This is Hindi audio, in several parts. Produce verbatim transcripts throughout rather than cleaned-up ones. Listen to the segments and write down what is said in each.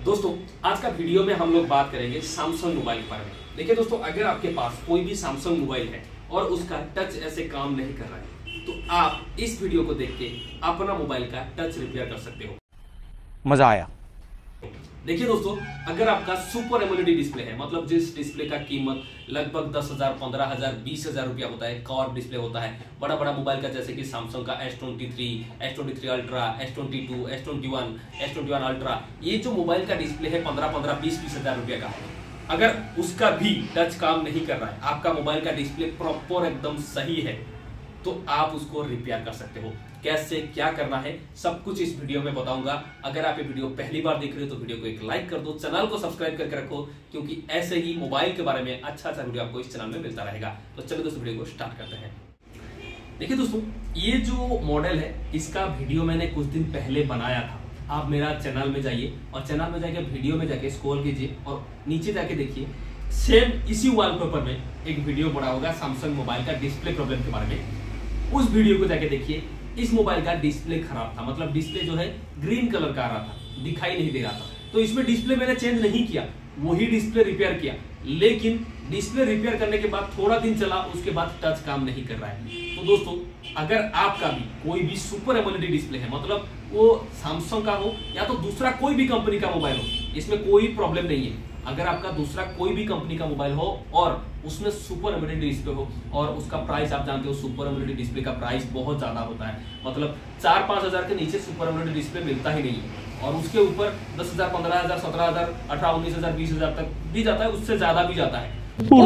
दोस्तों आज का वीडियो में हम लोग बात करेंगे सैमसंग मोबाइल के बारे में। देखिए दोस्तों, अगर आपके पास कोई भी सैमसंग मोबाइल है और उसका टच ऐसे काम नहीं कर रहा है तो आप इस वीडियो को देख के अपना मोबाइल का टच रिपेयर कर सकते हो। मजा आया। देखिए दोस्तों, अगर आपका सुपर एमोलेड डिस्प्ले है, मतलब जिस डिस्प्ले का कीमत लगभग दस हजार पंद्रह हजार बीस हजार रुपया होता है, कर्व डिस्प्ले होता है, बड़ा बड़ा मोबाइल का जैसे कि सैमसंग का S twenty three, S twenty three ultra, S twenty two, S twenty one, S twenty one ultra, ये जो मोबाइल का डिस्प्ले है पंद्रह पंद्रह बीस बीस हजार रुपया का, अगर उसका भी टच काम नहीं कर रहा है, आपका मोबाइल का डिस्प्ले प्रॉपर एकदम सही है, तो आप उसको रिपेयर कर सकते हो। कैसे, क्या करना है, सब कुछ इस वीडियो में बताऊंगा। अगर आप ये वीडियो पहली बार देख रहे हो तो वीडियो को एक लाइक कर दो, चैनल को सब्सक्राइब करके रखो, क्योंकि ऐसे ही मोबाइल के बारे में अच्छा अच्छा वीडियो आपको इस चैनल में मिलता रहेगा। तो चलिए दोस्तों वीडियो को स्टार्ट करते हैं। देखिए दोस्तों, ये जो मॉडल है इसका वीडियो मैंने कुछ दिन पहले बनाया था। आप मेरा चैनल में जाइए और चैनल में जाके वीडियो में जाके स्क्रॉल कीजिए और नीचे जाके देखिए, सेम इसी वॉलपेपर में एक वीडियो बना होगा सैमसंग मोबाइल का डिस्प्ले प्रॉब्लम के बारे में। उस वीडियो को जाके देखिए। इस मोबाइल का डिस्प्ले खराब था, मतलब डिस्प्ले जो है ग्रीन कलर का आ रहा था, दिखाई नहीं दे रहा था। तो इसमें डिस्प्ले मैंने चेंज नहीं किया, वही डिस्प्ले रिपेयर किया। लेकिन डिस्प्ले रिपेयर करने के बाद थोड़ा दिन चला, उसके बाद टच काम नहीं कर रहा है। तो दोस्तों, अगर आपका भी कोई भी सुपर एमोलेड डिस्प्ले है, मतलब वो सैमसंग का हो या तो दूसरा कोई भी कंपनी का मोबाइल हो, इसमें कोई प्रॉब्लम नहीं है। अगर आपका दूसरा कोई भी कंपनी का मोबाइल हो और उसमें सुपर एमोलेड डिस्प्ले हो और उसका प्राइस आप जानते हो, सुपर एमोलेड डिस्प्ले का प्राइस बहुत ज्यादा होता है, मतलब चार पांच हजार के नीचे सुपर एमोलेड डिस्प्ले मिलता ही नहीं है। और उसके ऊपर दस हजार पंद्रह हजार सत्रह हजार अठारह उन्नीस हजार बीस हजार तक भी जाता है, उससे ज्यादा भी जाता है।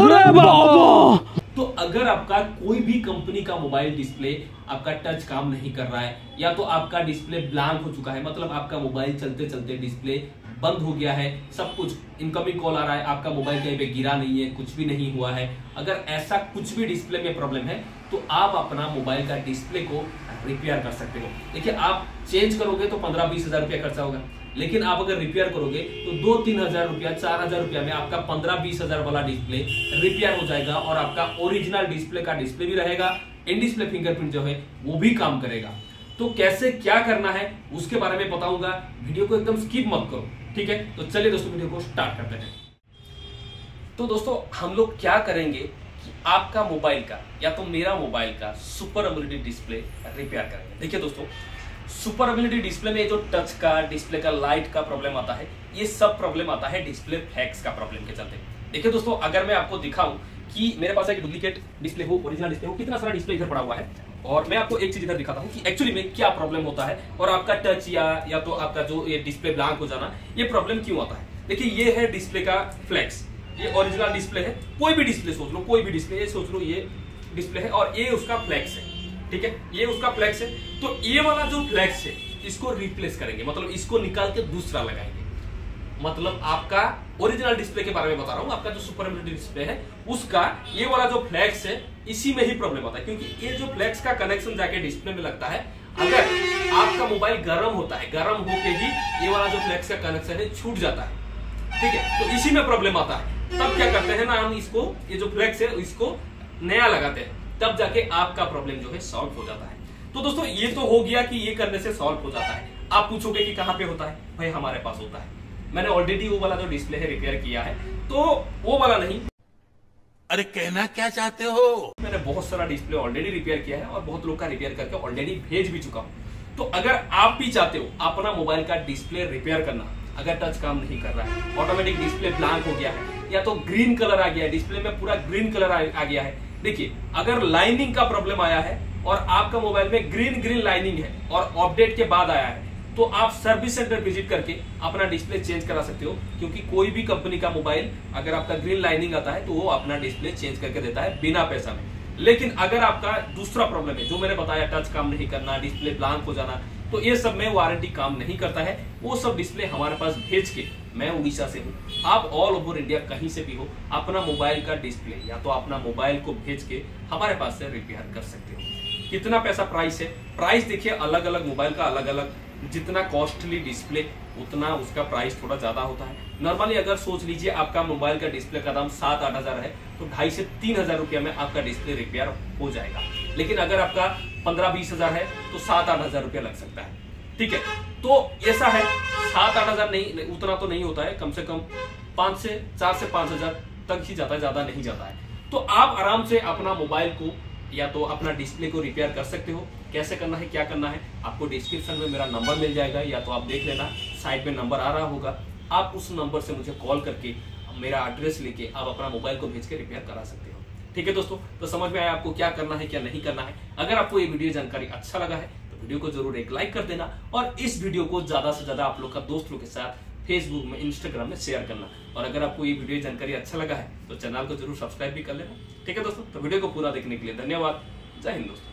तो अगर आपका कोई भी कंपनी का मोबाइल डिस्प्ले आपका टच काम नहीं कर रहा है, या तो आपका डिस्प्ले ब्लैंक हो चुका है, मतलब आपका मोबाइल चलते चलते डिस्प्ले बंद हो गया है, सब कुछ इनकमिंग कॉल आ रहा है, आपका मोबाइल कहीं पे गिरा नहीं है, कुछ भी नहीं हुआ है, अगर ऐसा कुछ भी डिस्प्ले में प्रॉब्लम है तो आप अपना मोबाइल का डिस्प्ले को रिपेयर कर सकते हो। देखिए, आप चेंज करोगे तो पंद्रह बीस हजार रुपया खर्चा होगा, लेकिन आप अगर रिपेयर करोगे तो दो तीन हजार रुपया चार हजार रुपया में आपका पंद्रह बीस हजार वाला डिस्प्ले रिपेयर हो जाएगा और आपका ओरिजिनल डिस्प्ले का डिस्प्ले भी रहेगा, इन डिस्प्ले फिंगरप्रिंट जो है वो भी काम करेगा। तो कैसे क्या करना है उसके बारे में बताऊंगा, वीडियो को एकदम स्किप मत करो, ठीक है। तो चलिए दोस्तों वीडियो को स्टार्ट करते हैं। तो दोस्तों, हम लोग क्या करेंगे कि आपका मोबाइल का या तो मेरा मोबाइल का सुपर एमोलेड डिस्प्ले रिपेयर करेंगे। देखिए दोस्तों, सुपर एमोलेड डिस्प्ले में जो टच का, डिस्प्ले का लाइट का प्रॉब्लम आता है, ये सब प्रॉब्लम आता है डिस्प्ले फ्लैक्स का प्रॉब्लम के चलते। देखिए दोस्तों, अगर मैं आपको दिखाऊं कि मेरे पास एक डुप्लीकेट डिस्प्ले हो, ओरिजिनल डिस्प्ले हो, कितना सारा डिस्प्ले इधर पड़ा हुआ है, और मैं आपको एक चीज इधर दिखाता हूं कि एक्चुअली में क्या प्रॉब्लम होता है और आपका टच या या तो आपका जो ये डिस्प्ले ब्लैंक हो जाना, ये प्रॉब्लम क्यों आता है। देखिए, ये है डिस्प्ले का फ्लैक्स, ये ओरिजिनल डिस्प्ले है, कोई भी डिस्प्ले सोच लो, कोई भी डिस्प्ले, ये सोच लो ये डिस्प्ले है और ये उसका फ्लैक्स है, ठीक है, ये उसका फ्लैक्स है। तो ये वाला जो फ्लैक्स है इसको रिप्लेस करेंगे, मतलब इसको निकाल के दूसरा लगाएंगे। मतलब आपका ओरिजिनल डिस्प्ले के बारे में बता रहा हूं, आपका जो सुपर एमोलेड डिस्प्ले है उसका ये वाला जो फ्लैक्स है, इसी में ही प्रॉब्लम आता है, क्योंकि ये जो फ्लैक्स का कनेक्शन जाके डिस्प्ले में लगता है, अगर आपका मोबाइल गर्म होता है, गर्म होके ही ये वाला जो फ्लैक्स का कनेक्शन है छूट जाता है, ठीक है। तो इसी में प्रॉब्लम आता है। तब क्या करते हैं ना, हम इसको, ये जो फ्लैक्स है इसको नया लगाते हैं, तब जाके आपका प्रॉब्लम जो है सॉल्व हो जाता है। तो दोस्तों, ये तो हो गया कि ये करने से सॉल्व हो जाता है। आप पूछोगे कि कहां पे होता है, भाई हमारे पास होता है, मैंने ऑलरेडी वो वाला जो डिस्प्ले है रिपेयर किया है, तो वो वाला नहीं। अरे कहना क्या चाहते हो? मैंने बहुत सारा डिस्प्ले ऑलरेडी रिपेयर किया है और बहुत लोग का रिपेयर करके ऑलरेडी भेज भी चुका हूं। तो अगर आप भी चाहते हो अपना मोबाइल का डिस्प्ले रिपेयर करना, अगर टच काम नहीं कर रहा है, ऑटोमेटिक डिस्प्ले ब्लैंक हो गया है, या तो ग्रीन कलर आ गया है, डिस्प्ले में पूरा ग्रीन कलर आ गया है। देखिए, अगर लाइनिंग का प्रॉब्लम आया है और आपका मोबाइल में ग्रीन ग्रीन लाइनिंग है और अपडेट के बाद आया है, तो आप सर्विस सेंटर विजिट करके अपना डिस्प्ले चेंज करा सकते हो, क्योंकि कोई भी कंपनी का मोबाइल अगर आपका ग्रीन लाइनिंग आता है तो वो अपना डिस्प्ले चेंज करके देता है बिना पैसा में। लेकिन अगर आपका दूसरा प्रॉब्लम है, जो मैंने बताया, टच काम नहीं करना, डिस्प्ले ब्लैंक हो जाना, तो ये सब में वारंटी काम नहीं करता है। वो सब डिस्प्ले हमारे पास भेज के, मैं उड़ीसा से हूँ, आप ऑल ओवर इंडिया कहीं से भी हो, अपना मोबाइल का डिस्प्ले या तो अपना मोबाइल को भेज के हमारे पास से रिपेयर कर सकते हो। कितना पैसा प्राइस है, प्राइस देखिए, अलग अलग मोबाइल का अलग अलग, जितना कॉस्टली डिस्प्ले उतना उसका प्राइस थोड़ा ज्यादा होता है। नॉर्मली अगर सोच लीजिए आपका मोबाइल का डिस्प्ले का दाम सात आठ हजार है, तो ढाई से तीन हजार रुपया में आपका डिस्प्ले रिपेयर हो जाएगा। लेकिन अगर आपका पंद्रह बीस हजार है तो सात आठ हजार रुपया लग सकता है, ठीक है, तो ऐसा है सात आठ हजार नहीं, उतना तो नहीं होता है, कम से कम पांच से चार से पांच हजार तक ही जाता है, ज्यादा नहीं जाता है। तो आप आराम से अपना मोबाइल को या तो अपना डिस्प्ले को रिपेयर कर सकते हो। कैसे करना है, क्या करना है, आपको डिस्क्रिप्शन में मेरा नंबर मिल जाएगा, या तो आप देख लेना साइड पे नंबर आ रहा होगा, आप उस नंबर से मुझे कॉल करके मेरा एड्रेस लेके आप अपना मोबाइल को भेज के रिपेयर करा सकते हो। ठीक है दोस्तों, तो समझ में आया आपको क्या करना है क्या नहीं करना है। अगर आपको ये वीडियो जानकारी अच्छा लगा है तो वीडियो को जरूर एक लाइक कर देना, और इस वीडियो को ज्यादा से ज्यादा आप लोग का दोस्त लोग के साथ फेसबुक में, इंस्टाग्राम में शेयर करना। और अगर आपको ये वीडियो जानकारी अच्छा लगा है तो चैनल को जरूर सब्सक्राइब भी कर लेना। ठीक है दोस्तों, तो वीडियो को पूरा देखने के लिए धन्यवाद। जय हिंद दोस्तों।